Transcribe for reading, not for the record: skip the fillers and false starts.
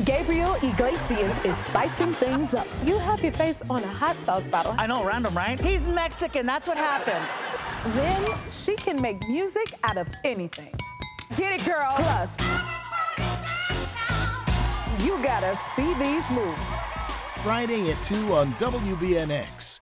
Gabriel Iglesias is spicing things up. You have your face on a hot sauce bottle. I know, random, right? He's Mexican, that's what happens. Then she can make music out of anything. Get it, girl. Plus, you gotta see these moves. Friday at 2 on WBNX.